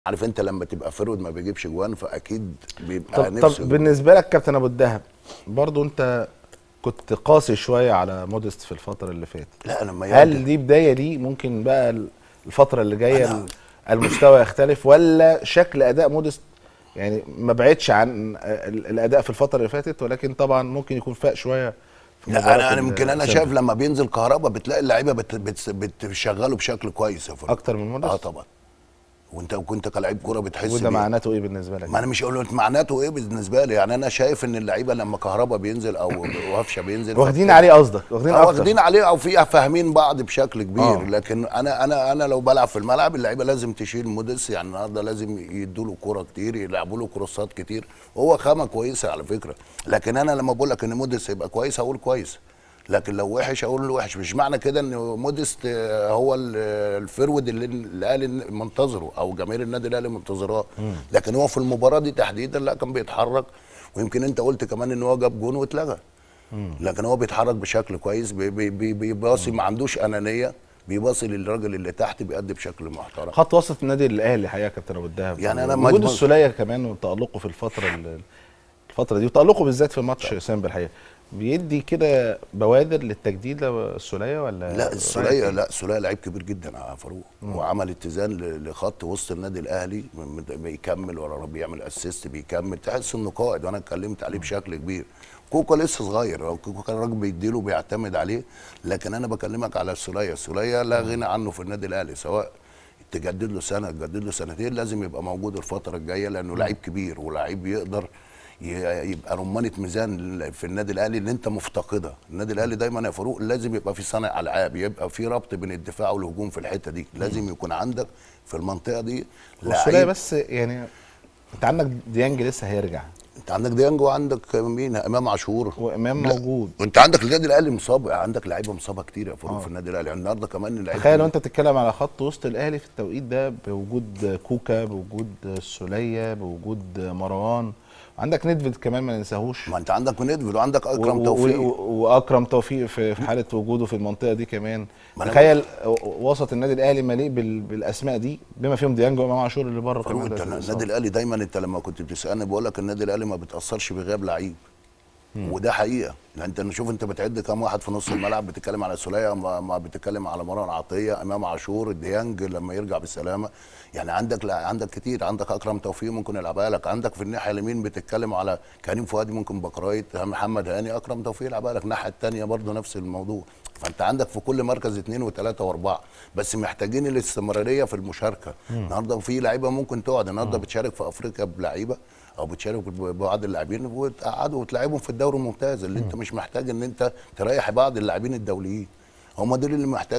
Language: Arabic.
عارف انت لما تبقى فرود ما بيجيبش جوان فاكيد بيبقى طب بالنسبه لك كابتن ابو الدهب، برضو انت كنت قاسي شويه على موديست في الفتره اللي فاتت. لا لما هل دي بدايه ليه ممكن بقى الفتره اللي جايه المستوى يختلف، ولا شكل اداء موديست يعني ما بعدش عن الاداء في الفتره اللي فاتت، ولكن طبعا ممكن يكون فاق شويه في مباراه؟ لا انا يمكن انا شايف لما بينزل كهربا بتلاقي اللعيبه بتشغله بشكل كويس يا فريد اكتر من موديست. طبعا. وانت كنت كلاعب كوره بتحس وده معناته ايه بالنسبه لك؟ ما انا مش هقول معناته ايه بالنسبه لي، يعني انا شايف ان اللعيبه لما كهربا بينزل او وهفشه بينزل واخدين عليه قصدك، واخدين عليه او في فاهمين بعض بشكل كبير. لكن انا لو بلعب في الملعب اللعيبه لازم تشيل موديس، يعني النهارده لازم يدوا له كوره كتير، يلعبوا له كروسات كتير، وهو خامه كويسه على فكره. لكن انا لما بقول لك ان موديس يبقى كويس هقول كويس، لكن لو وحش اقول له وحش. مش معنى كده ان موديست هو الفرود اللي الاهلي منتظره او جماهير النادي الاهلي منتظراه، لكن هو في المباراه دي تحديدا لا كان بيتحرك، ويمكن انت قلت كمان ان هو جاب جون واتلغى، لكن هو بيتحرك بشكل كويس، بيباصي، ما عندوش انانيه، بيباصي للراجل اللي تحت، بيأدي بشكل محترم. خط وسط النادي الاهلي حقيقه كابتن ابو الدهب، يعني انا وجود السوليه كمان وتألقه في الفتره دي، وتألقه بالذات في ماتش سامبا الحقيقه بيدي كده بوادر للتجديد للسوليه ولا؟ لا السوليه، لا السوليه لعيب كبير جدا يا فاروق، وعمل اتزان لخط وسط النادي الاهلي، بيكمل ورا بيعمل اسيست، بيكمل، تحس انه قائد، وانا اتكلمت عليه بشكل كبير. كوكا لسه صغير، كوكا كان الراجل بيديله بيعتمد عليه، لكن انا بكلمك على السوليه. السوليه لا غنى عنه في النادي الاهلي، سواء تجدد له سنه تجدد له سنتين، لازم يبقى موجود الفتره الجايه، لانه لعيب كبير ولاعيب يقدر يبقى رمانه ميزان في النادي الاهلي اللي انت مفتقدها. النادي الاهلي دايما يا فاروق لازم يبقى في صانع العاب، يبقى في ربط بين الدفاع والهجوم في الحته دي، لازم يكون عندك في المنطقه دي لعيب. بس يعني انت عندك ديانج لسه هيرجع، انت عندك ديانج وعندك مين، امام عاشور، وامام موجود، وانت عندك النادي الاهلي مصاب، عندك لعيبه مصابه كتير يا فاروق في النادي الاهلي النهارده كمان. اللعيبه تخيل لو انت بتتكلم على خط وسط الاهلي في التوقيت ده بوجود كوكا، بوجود السوليه، بوجود مروان، عندك ندفيد كمان ما ننساهوش. ما انت عندك ندفيد وعندك اكرم توفيق، واكرم توفيق في حاله وجوده في المنطقه دي كمان. تخيل وسط النادي الاهلي مليء بالاسماء دي، بما فيهم ديانج وامام عاشور اللي بره كمان. النادي الاهلي دايما، انت لما كنت بتسالني بقول لك النادي الاهلي ما بتاثرش بغياب لعيب، وده حقيقه. يعني انت نشوف انت بتعد كام واحد في نص الملعب، بتتكلم على سوليه، ما بتتكلم على مروان عطيه، امام عاشور، ديانج لما يرجع بالسلامه، يعني عندك كتير، عندك اكرم توفيق ممكن يلعبها لك، عندك في الناحيه اليمين بتتكلم على كريم فؤادي ممكن بكرايت، محمد هاني، اكرم توفيق يلعبها لك، الناحيه الثانيه برضه نفس الموضوع. فانت عندك في كل مركز 2 و3 و4، بس محتاجين الاستمراريه في المشاركه. النهارده في لعيبه ممكن تقعد، النهارده بتشارك في افريقيا بلعيبه او بتشارك ببعض اللاعبين وتقعدوا وتلعبهم في الدوري الممتاز، اللي انت مش محتاج ان انت تريح بعض اللاعبين الدوليين، هم دول اللي محتاج